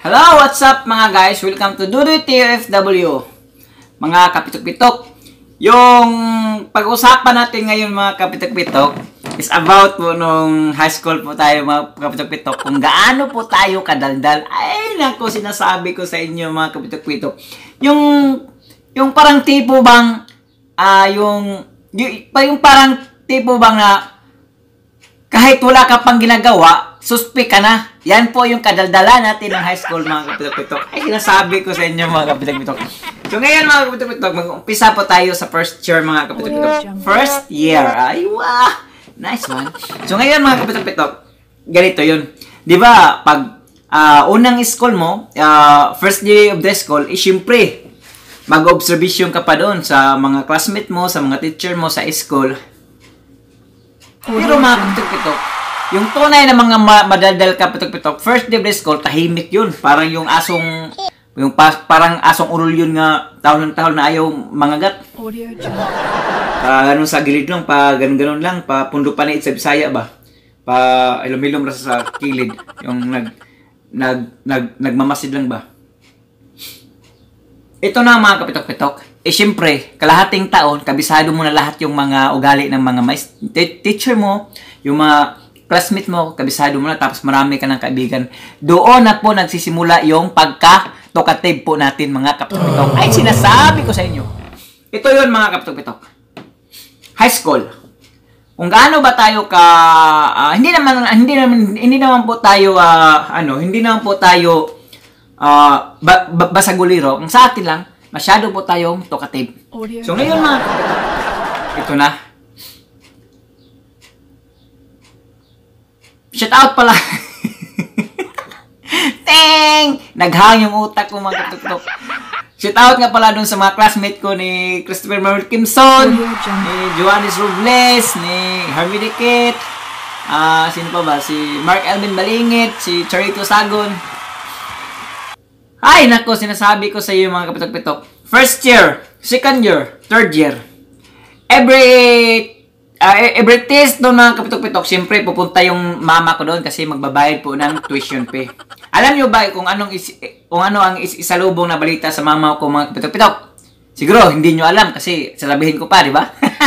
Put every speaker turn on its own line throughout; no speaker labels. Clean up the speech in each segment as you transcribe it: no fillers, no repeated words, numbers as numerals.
Hello, what's up mga guys? Welcome to Dudoy TFW. Mga kapitok-pitok. Yung pag-usapan natin ngayon mga kapitok-pitok is about po nung high school po tayo mga kapitok-pitok. Kung gaano po tayo kadaldal. Ay, naku, sinasabi ko sa inyo mga kapitok-pitok. Yung parang tipo bang, yung parang tipo bang na kahit wala ka pang ginagawa, suspek ka na. Yan po yung kadaldala natin ng high school mga kapitok-pitok. Ay, sinasabi ko sa inyo mga kapitok-pitok. So ngayon mga kapitok-pitok, mag-umpisa po tayo sa first year mga kapitok-pitok. First year. Ay, wow! Nice one. So ngayon mga kapitok-pitok, ganito yun. Di ba, pag unang school mo, first day of the school, syempre, mag-observation ka pa doon sa mga classmate mo, sa mga teacher mo sa school. Pero mga kapitok-pitok, yung tunay na mga madaldal kapitok-pitok, first day of the school, tahimik yun. Parang yung asong, parang asong urol yun nga, tahon ng tahon na ayaw mangagat. Ganun sa gilid lang, ganun-ganun lang, pundo pa na sa Bisaya ba? Ilom-ilom rasa sa kilid. Yung nagmamasid lang ba? Ito na mga kapitok-pitok. Siyempre, kalahating taon, kabisado mo na lahat yung mga ugali ng mga teacher mo, yung mga classmate mo, kabisado mo na, tapos marami ka ng kaibigan. Doon na po nagsisimula yung pagka-talkative po natin mga kapitok-pitok. Ay, sinasabi ko sa inyo. Ito yun mga kapitok-pitok. High school. Kung gaano ba tayo hindi naman po tayo basaguliro. Ang sa atin lang, masyado po tayong talkative. So ngayon mga kapitok-pitok, ito na. Shout out pala. Teng! Naghang yung utak ko mga kapitok-pitok. Shout out nga pala dun sa mga classmate ko ni Christopher Manuel Kimson, ni Joannis Robles, ni Harvey Dikit, sino pa ba? Si Mark Elvin Balingit, si Charito Sagon. Ay, nako, sinasabi ko sa iyo mga kapitok-pitok. First year, second year, third year. Every test doon mga kapitok-pitok, siyempre pupunta yung mama ko doon kasi magbabayad po ng tuition fee. Alam nyo ba kung ano ang isalubong na balita sa mama ko mga kapitok-pitok? Siguro hindi nyo alam kasi sasabihin ko pa, di ba?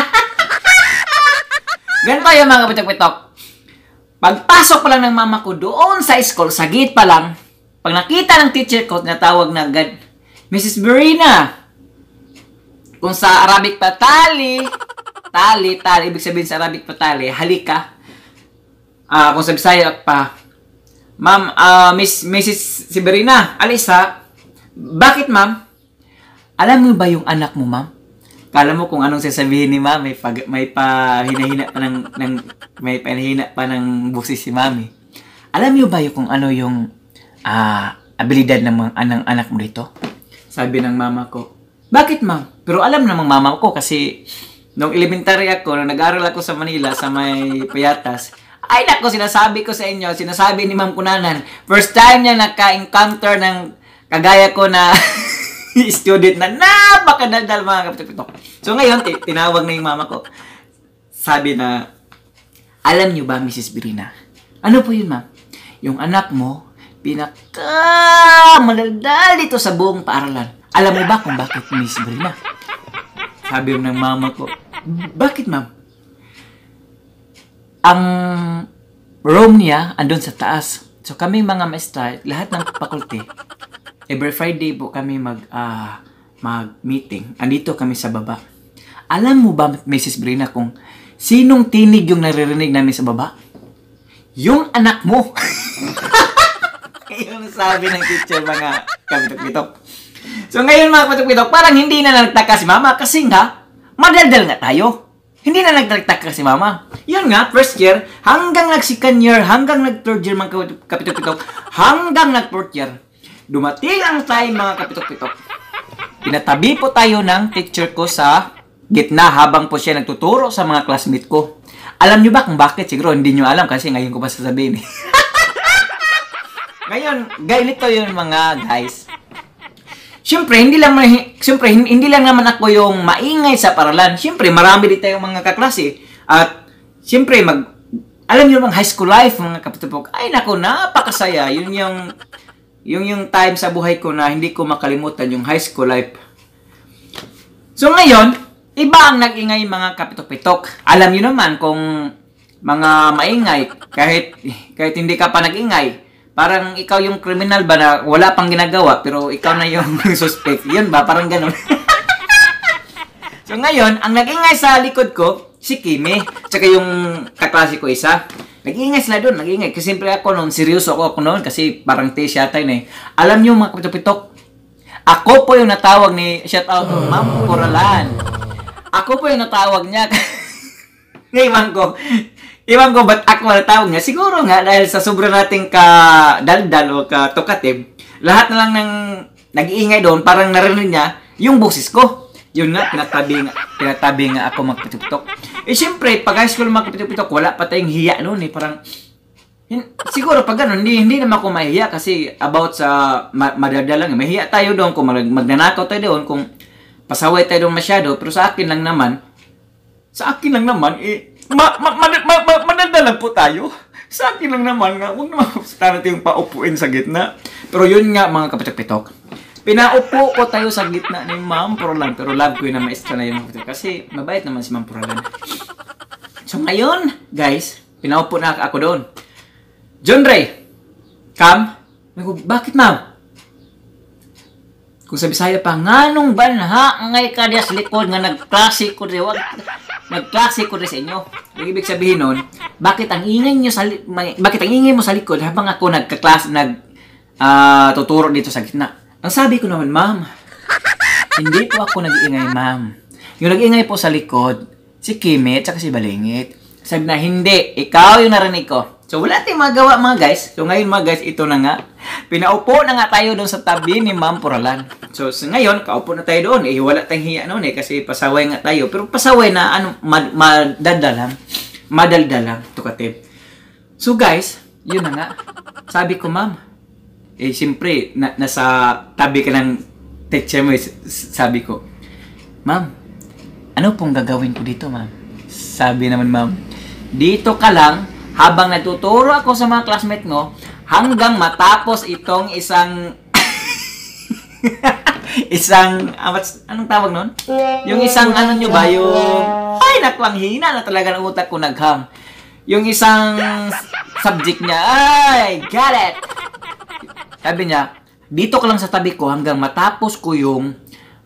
Ganito yung mga kapitok-pitok. Pagpasok pa lang ng mama ko doon sa school, sa gate pa lang, pag nakita ng teacher ko, natawag na agad, Mrs. Verena. Kung sa Arabic pa, tali, ibig sabihin sa Arabic pa tali, halika. Kung sa Bisaya pa, Ma'am, Mrs. Verena, Alisa, bakit ma'am? Alam mo ba yung anak mo, ma'am? Kala mo kung anong sasabihin ni ma'am, may pahinahina pa ng busis si mami. Alam mo ba yung kung ano yung abilidad ng anak mo dito? Sabi ng mama ko, bakit ma'am? Pero alam namang mama ko kasi nung elementary ako, nung nag-aral ako sa Manila, sa may Payatas, ay nako, sinasabi ko sa inyo, sinasabi ni Ma'am Kunanan, first time niya naka-encounter ng kagaya ko na student na napakadaldal mga kapitok-pitok. So ngayon, tinawag na yung mama ko. Sabi na, alam niyo ba Mrs. Verena? Ano po yun ma'am? Yung anak mo, pinaka-madaldal dito sa buong paaralan. Alam mo ba kung bakit Mrs. Verena? Sabi ng mama ko, bakit ma'am? Ang room niya andun sa taas. So kami mga maestra, lahat ng faculty, every Friday po kami mag-meeting. Andito kami sa baba. Alam mo ba, Mrs. Verena, kung sinong tinig yung naririnig namin sa baba? Yung anak mo. Yung sabi ng teacher mga kapitok-pitok. So ngayon mga kapitok-pitok, parang hindi na nagtaka si mama kasi nga, madaldal nga tayo. Hindi na nagtaka si mama. Yun nga, first year, hanggang nag-second year, hanggang nag-third year mga kapitok-pitok, hanggang nag-fourth year. Dumating ang time mga kapitok-pitok. Pinatabi po tayo ng teacher ko sa gitna habang po siya nagtuturo sa mga classmate ko. Alam nyo ba kung bakit? Siguro hindi nyo alam kasi ngayon ko pa sasabihin. Ngayon, ganito yun mga guys. Siyempre, hindi lang naman ako yung maingay sa paralan. Siyempre, marami din tayong mga kaklase. At, siyempre, alam niyo bang high school life, mga kapitok-pitok, ay nako, napakasaya. Yun yung yung time sa buhay ko na hindi ko makalimutan yung high school life. So ngayon, iba ang nag-ingay mga kapitok-pitok. Alam niyo naman kung mga maingay, kahit hindi ka pa nag-ingay, parang ikaw yung criminal ba na wala pang ginagawa, pero ikaw na yung suspect. Yun ba? Parang ganun. So ngayon, ang nag-ingay sa likod ko, si Kimi, tsaka yung kaklase ko isa. Nag-iingay sila doon, nag-iingay. Kasi siyempre ako noon, seryoso ako noon, kasi parang taste yata yun eh. Alam niyo mga kapitok-pitok, ako po yung natawag ni, shout out, Ma'am Coralan. Ako po yung natawag niya. Iwan ko ba't ako natawag niya? Siguro nga, dahil sa sobra nating ka-daldal o ka-tukative, lahat na lang ng nag-iingay doon, parang narinig niya yung boses ko. Yun nga, pinatabi nga ako magpitok-pitok. Eh, siyempre, pag high school magpitok-pitok, wala pa tayong hiya noon eh. Parang, siguro pag gano'n, hindi naman ako mahiya kasi about sa madadalang. Mahiya tayo doon kung magnanakaw tayo doon, kung pasaway tayo doon masyado. Pero sa akin lang naman, madadalang po tayo. Sa akin lang naman nga, huwag naman sana natin yung paupuin sa gitna. Pero yun nga mga kapitok-pitok. Pinaupo ko tayo sa gitna ni Ma'am Coralan. Pero love ko yun na maestra na yun. Kasi mabait naman si Ma'am Coralan. So ngayon, guys, pinaupo na ako doon. John Ray, come. Bakit, ma'am? Kung sa Bisaya pa, nganong ba na ha? Ngay ka diya sa likod nga nagklase ko diya. Nagklase ko diya sa inyo. Yung ibig sabihin nun, bakit ang ingay mo sa likod habang ako tuturo dito sa gitna? Ang sabi ko naman, ma'am, hindi po ako nag-iingay, ma'am. Yung nag-iingay po sa likod, si Kimi at si Balingit. Sabi na, hindi, ikaw yung narinig ko. So, wala tayong magawa mga guys. So, ngayon mga guys, ito na nga. Pinaupo na nga tayo doon sa tabi ni Ma'am Coralan. So, ngayon, kaupo na tayo doon. Eh, wala tayong hiya noon eh, kasi pasaway nga tayo. Pero pasaway na, madaldalang, tukative. So, guys, yun na nga. Sabi ko, ma'am, eh, siyempre, nasa tabi ka ng teacher mo, sabi ko, ma'am, ano pong gagawin ko dito, ma'am? Sabi naman, ma'am, dito ka lang, habang natuturo ako sa mga classmate mo, hanggang matapos itong isang anong tawag nun? Yung isang ano nyo ba? Yung, ay, naku, ang hina na talaga ng utak ko nagham. Yung isang subject niya, ay, got it! Sabi niya, dito ka lang sa tabi ko hanggang matapos ko yung,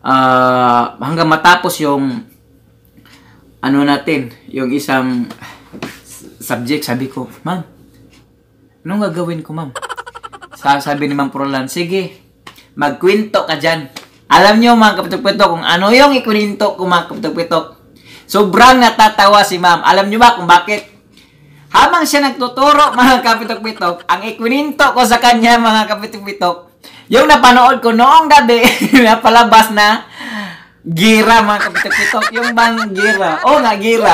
ano natin, yung isang subject. Sabi ko, ma'am, anong gagawin ko, ma'am? Sabi ni Ma'am Coralan, sige, magkwento ka dyan. Alam nyo mga kapitok-pitok kung ano yung ikwento ko mga kapitok-pitok. Sobrang natatawa si ma'am. Alam nyo ba kung bakit? Habang siya nagtuturo mga kapitok-pitok, ang ikwento ko sa kanya mga kapitok-pitok, yung napanood ko noong gabi, napalabas na gira mga kapitok-pitok. Yung bang gira? Oo nga, gira.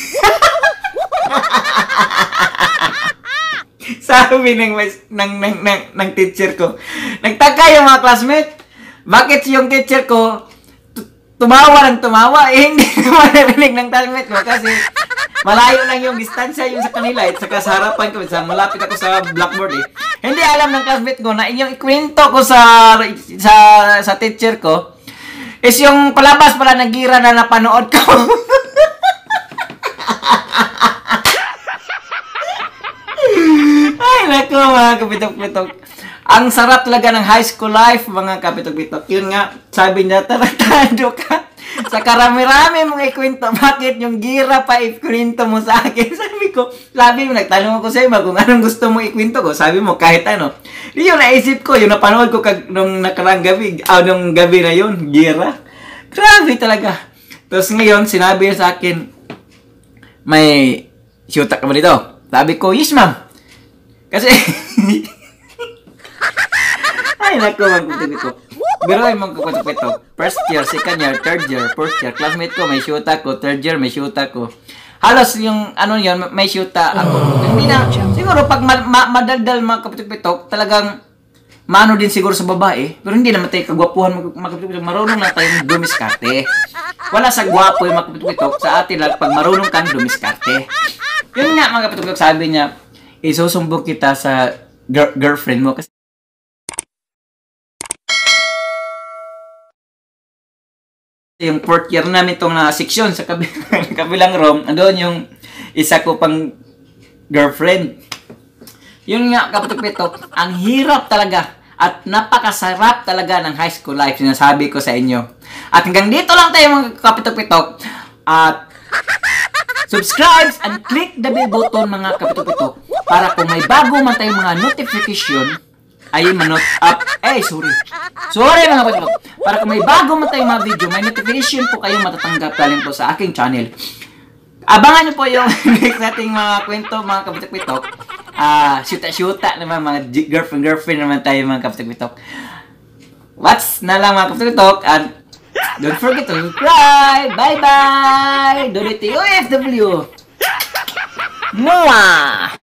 Sabi ng teacher ko, nagtaka yung mga classmate, bakit yung teacher ko tumawa ng tumawa? Eh, hindi naman narinig ng classmate ko kasi malayo lang yung distansya yung sa kanila at saka sa harapan ko, malapit ako sa blackboard eh. Hindi alam ng classmate ko na yung ikwento ko sa teacher ko is yung palabas pala na gira na napanood ko. Ay, naku mga kapitok-pitok. Ang sarap talaga ng high school life, mga kapitok-pitok. Yun nga, sabi niya, tarantado ka. Sa karami-rami mong ikwento, bakit yung gira pa ikwento mo sa akin? Sabi mo, nagtanong ako sa iba kung anong gusto mo ikwento ko. Sabi mo, kahit ano. Yung naisip ko, yung napanood ko nung nakarang gabi, nung gabi na yun, gira. Grabe talaga. Tapos ngayon, sinabi niya sa akin, may shoot ka ba dito? Sabi ko, yes ma'am. Kasi, ay naku, magkutupitok. Pero ay magkutupitok. First year, second year, third year, fourth year. Classmate ko, may shoot ako. Third year, may shoot ako. Halos yung, ano yun, may shoot ako. Hindi na, siguro pag madaldal mga kapitok-pitok, talagang, mano din siguro sa babae. Pero hindi naman tayo kagwapuhan mga kapitok-pitok. Marunong na tayong dumiskarte. Wala sa gwapo yung mga kapitok-pitok. Sa atin lang, pag marunong kang dumiskarte. Yun nga mga kapitok-pitok, sabi niya, isusumbong kita sa girlfriend mo kasi Yung fourth year namin itong na section sa kabilang room, andun yung isa ko pang girlfriend. Yun nga, kapitok-pitok, ang hirap talaga at napakasarap talaga ng high school life, sinasabi ko sa inyo. At hanggang dito lang tayo mga kapitok-pitok. At subscribe and click the bell button mga kapitok-pitok para kung may bago man tayong mga notification, ay manot up. Sorry mga kapitok. Para kung may bago man tayong mga video, may notification po kayong matatanggap galing po sa aking channel. Abangan nyo po yung next nating mga kwento mga kapitok-pitok. Shoota naman, mga girlfriend naman tayo mga kapitok-pitok. What's na lang mga kapitok-pitok, and don't forget to subscribe. Bye bye. Donate to OFW. Mwah!